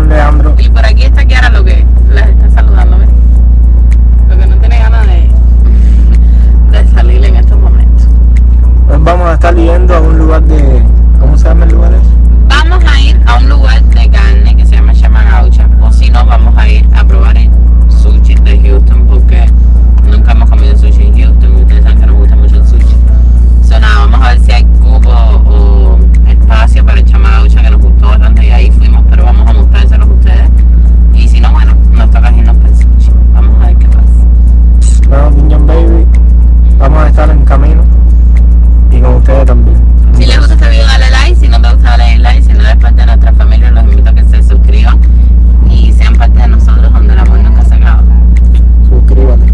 pan de Andro. Y por aquí está Kiara, lo que las está saludando, ¿ves? Lo que no tiene ganas de salir en estos momentos. Pues vamos a estar yendo a un lugar de... ¿Cómo se llama el lugar ese? Vamos a ir a un lugar de carne que se llama Chamagaucha. O si no, vamos a ir a probar el sushi de Houston, porque nunca hemos comido sushi en Houston. Ustedes saben que nos gusta mucho el sushi. So, nada, vamos a ver si hay cupo o espacio para el Chamagaucha, que nos gustó bastante y ahí fuimos, pero vamos a mostrárselos a ustedes. Y si no, bueno, nos toca irnos para el sushi. Vamos a ver qué pasa. Bueno, Piñón Baby, vamos a estar en camino y con ustedes también. Si les gusta este video, dale like. Si no te gusta, dale like. Si no eres parte de nuestra familia, los invito a que se suscriban y sean parte de nosotros, donde el amor nunca se acaba. Suscríbete.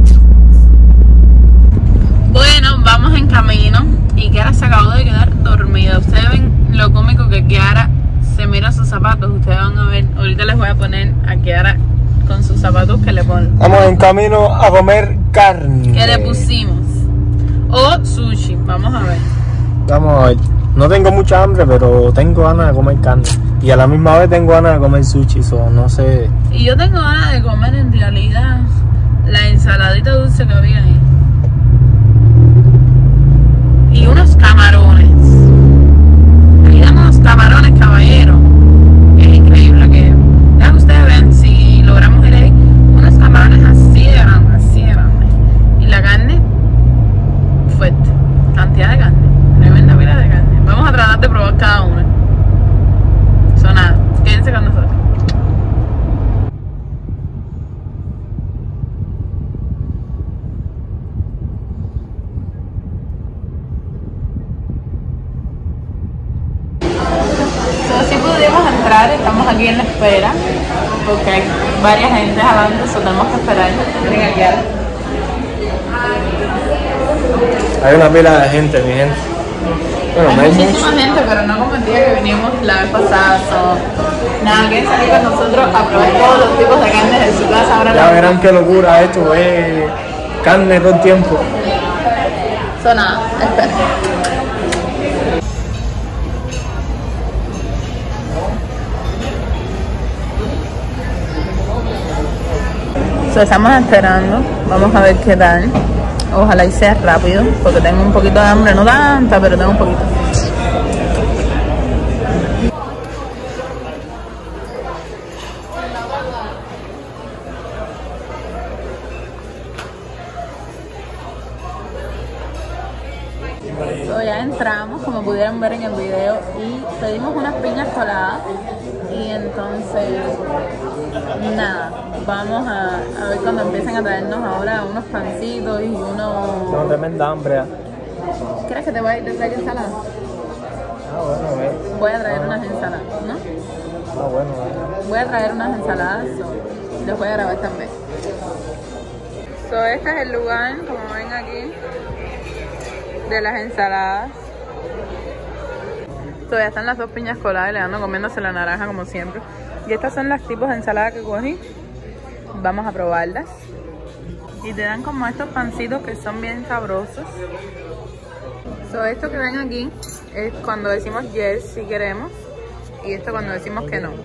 Bueno, vamos en camino y Kiara se acabó de quedar dormida. Ustedes ven lo cómico que Kiara se mira sus zapatos. Ustedes van a ver, ahorita les voy a poner a Kiara con sus zapatos que le ponen. Vamos en camino a comer carne. ¿Qué le pusimos? O sushi, vamos a ver. Vamos a ver. No tengo mucha hambre, pero tengo ganas de comer carne. Y a la misma vez tengo ganas de comer sushi, no sé. Y yo tengo ganas de comer en realidad la ensaladita dulce que había ahí. Y unos camarones. Ahí dan unos camarones, caballero. Es increíble que... Ya que ustedes ven, si logramos ir ahí, unos camarones así de grandes, así de grandes. Y la carne, fuerte. Cantidad de carne. Tremenda pila de carne. Vamos a tratar de probar cada una. Eso nada. Quédense con nosotros. Si pudimos entrar, estamos aquí en la espera porque hay varias gente jalando, eso tenemos que esperar. Miren aquí. Hay una pila de gente, mi gente. Bueno, no Hay hay muchísima gente, pero no como el día que vinimos la vez pasada. Nada, quieren salir con nosotros a probar todos los tipos de carnes de su casa. Ahora Ya verán qué locura esto, carne todo el tiempo. Eso nada, espera. Estamos esperando, vamos a ver qué tal. Ojalá y sea rápido, porque tengo un poquito de hambre, no tanta, pero tengo un poquito. Ya entramos, como pudieron ver en el video, y pedimos unas piñas coladas. Y entonces, nada, vamos a ver cuando empiecen a traernos ahora unos pancitos y unos... Tengo tremenda hambre. ¿Quieres que te traiga ensalada? Bueno, Voy a traer unas ensaladas, ¿no? Bueno, Voy a traer unas ensaladas y los voy a grabar también. Este es el lugar, como ven aquí, de las ensaladas. Ya están las dos piñas coladas y le ando comiéndose la naranja como siempre. Y estas son las tipos de ensalada que cogí. Vamos a probarlas. Y te dan como estos pancitos que son bien sabrosos. Esto que ven aquí es cuando decimos yes si queremos. Y esto cuando decimos que no.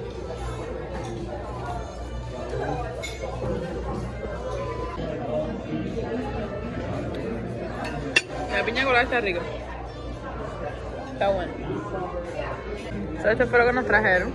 La piña colada está rica. Está bueno. Esto fue lo que nos trajeron.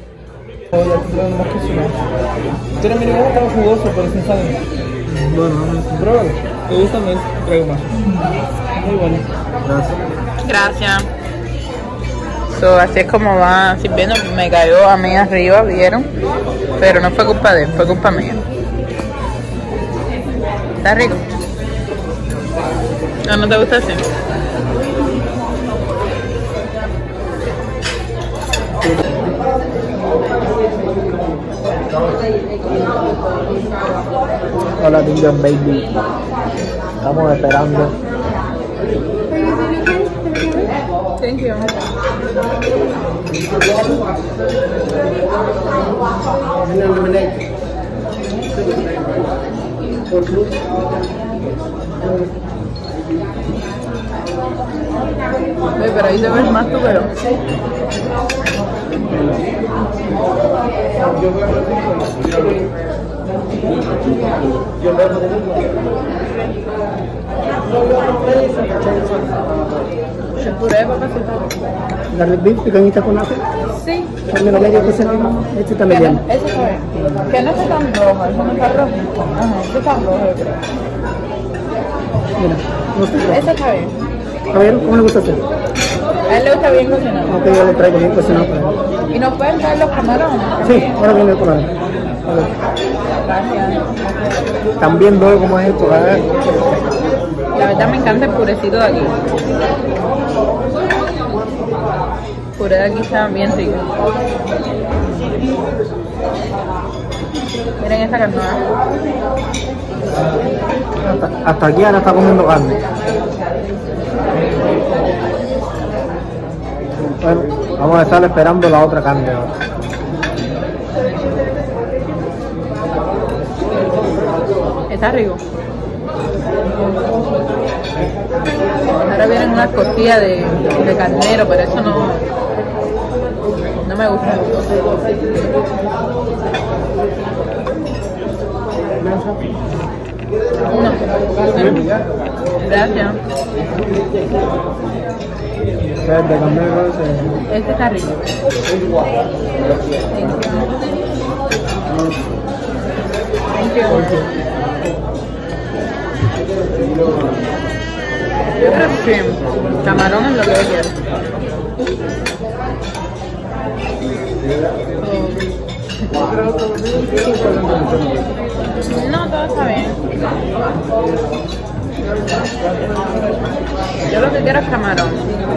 Tiene mi nivel estaba jugoso, pero sin sal. Bueno, pruébalo. ¿Te gusta? Me traigo más. Muy bueno. Gracias. Así es como va sirviendo. Me cayó a mí arriba, ¿vieron? Pero no fue culpa de él, fue culpa mía. ¿Está rico? ¿No te gusta así? Hola, Piñón Baby. Estamos esperando. Thank you. Oye, pero ahí te ves más tú, pero... ¿Se puré de papas? Garlic beef, picanita con ajo. Sí. Término medio cocido. Este está mediano. Eso está bien. Que no está tan rojo, eso no está rojo. Ajá, eso está rojo, yo creo. Mira, no está rojo. Eso está bien. ¿Está bien? ¿Cómo le gusta hacer? A él le gusta bien cocinado. Ok, yo le traigo bien cocinado para él. ¿Y nos pueden traer los camarones? Sí, ahora viene el coral. A ver. Gracias. También veo cómo es esto, ¿verdad? La verdad me encanta el purecito de aquí. El puré de aquí está bien rico. Miren esta carnada. Hasta aquí ahora está comiendo carne. Bueno, vamos a estar esperando la otra carne ahora. Está rico. Ahora vienen unas costillas de carnero, pero eso no me gusta. No. Gracias. De carnero, Este está rico. Thank you. Yo creo que camarón es lo que yo quiero. No, todo está bien. Yo lo que quiero es camarón.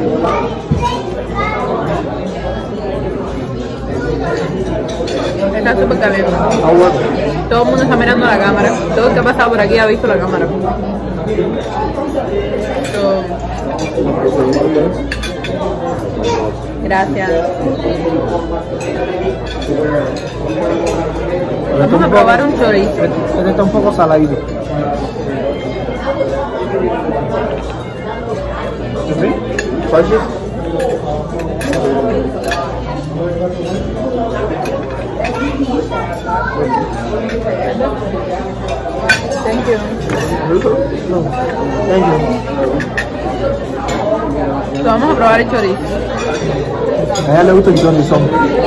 Está súper caliente. Todo el mundo está mirando la cámara. Todo el que ha pasado por aquí ha visto la cámara. Gracias. Vamos a probar un chorizo. Este está un poco saladito. ¿Sí? ¿Spices? Thank you. No. Thank you. So, vamos a probar el chorizo. A ella le gusta el chorizón.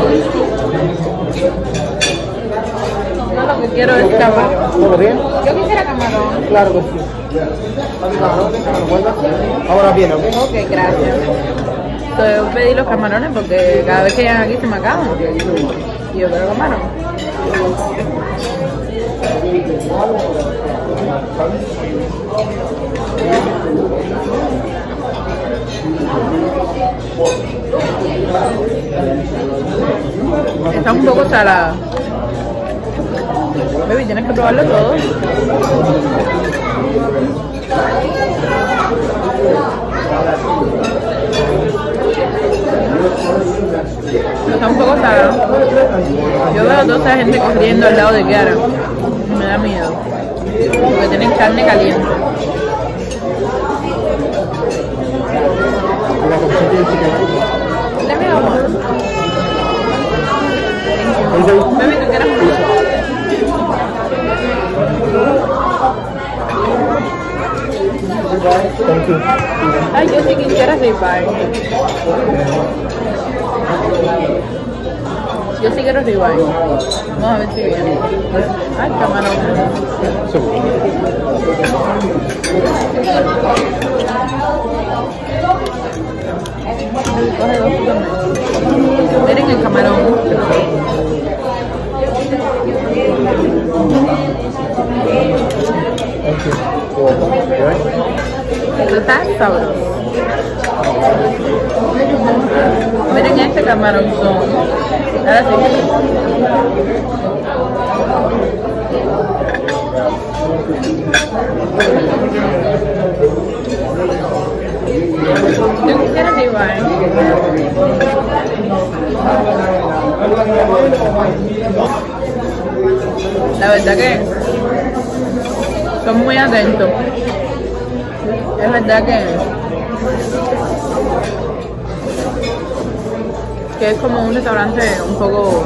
Yo lo que quiero es camarón. ¿Todo bien? Yo quisiera camarón. Claro que sí. Ahora viene, ¿ok? Ok, gracias. So, yo pedí los camarones porque cada vez que llegan aquí se me acaban. Y yo quiero camarón. Está un poco salada. Baby, tienes que probarlo todo. Está un poco salada. Yo veo a toda esa gente corriendo al lado de Kiara. Me da miedo. Porque tienen carne caliente. Dame agua. Baby, ¿tú quieres mucho? Ay, yo sí quisiera ribeye. Yo sí quiero ribeye. Vamos a ver si viene. Ay, camarón. Coge dos también. Miren el camarón. Esto está sabroso. Miren este camarón. Ahora sí. Yo quisiera ribeye. La verdad que son muy atentos. Es verdad que Que es como un restaurante un poco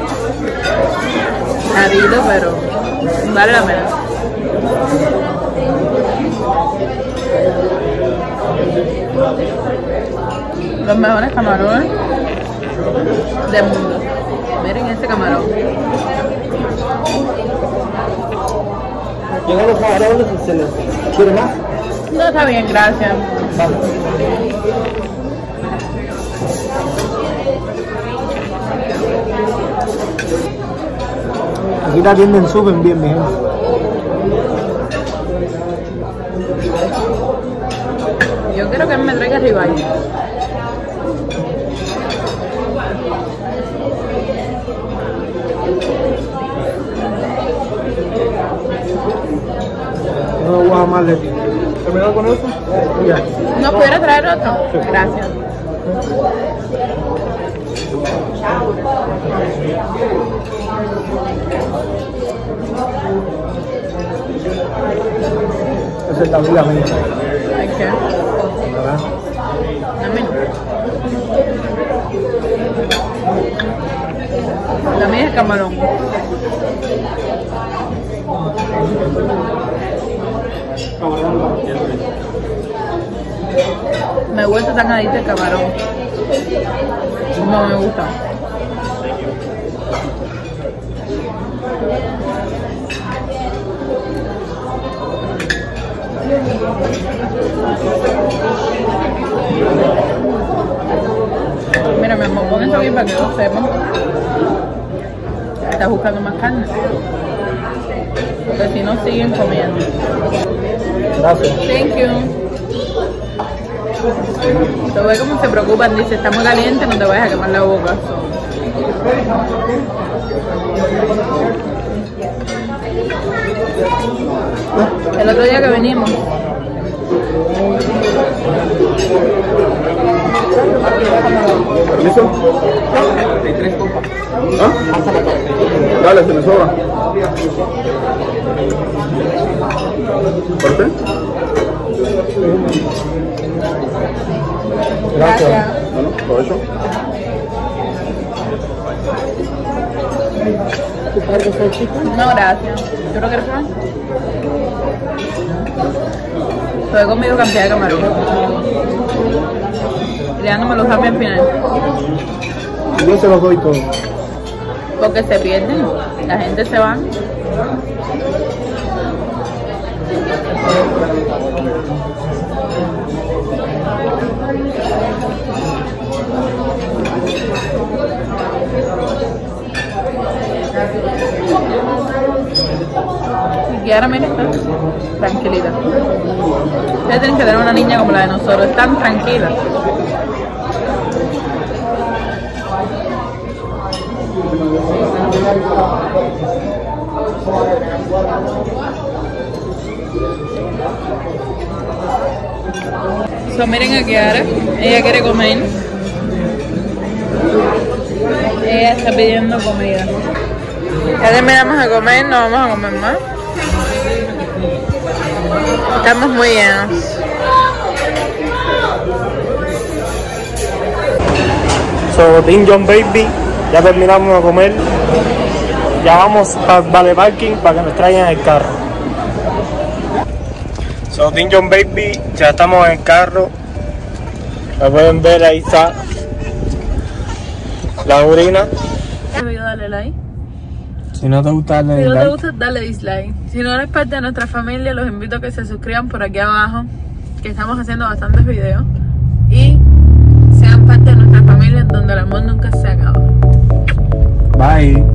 carito, pero vale la pena. Los mejores camarones del mundo. Miren este camarón. Llegan los camarones y se les... ¿Quiere más? No, está bien, gracias. Vale. Aquí la atienden súper bien, mi gente. Yo quiero que él me traiga ribeye. No voy a más de ti. ¿Terminado con eso? Ya. ¿No pudiera traer otro? Gracias. Esa es la vida mía. Hay que. ¿Verdad? La mía es camarón. Me he vuelto tan adicta al camarón. Como me gusta. Mira, mi amor, pon esto aquí para que lo sepan. Estás buscando más carne. Porque si no, siguen comiendo. Gracias. Thank you. Lo ve como se preocupan, dice, está muy caliente, no te vayas a quemar la boca. El otro día que venimos, ¿Listo? Hay 3 copas. ¿Ah? Dale, se me sobra. ¿Por qué? gracias. Bueno, provecho. No, gracias. ¿Tú no quieres probar? Yo he comido cantidad de camarón. Y ya no me los cambia al final. Yo se los doy todo. Porque se pierden. La gente se va. Y ahora mira, está tranquilita. Ustedes tienen que tener una niña como la de nosotros, están tranquilas. So, miren a Kiara, ella quiere comer. Ella está pidiendo comida. Ya terminamos de comer, no vamos a comer más. Estamos muy llenos. So, Team John Baby, ya terminamos de comer. Ya vamos para Vale Parking para que nos traigan el carro. So, Team John Baby, ya estamos en el carro. Lo pueden ver, ahí está la orina. Dale like. Si no te gusta, dale Si no te like. gusta, dale dislike. Si no eres parte de nuestra familia, los invito a que se suscriban por aquí abajo, que estamos haciendo bastantes videos. Y sean parte de nuestra familia donde el amor nunca se acaba. Bye.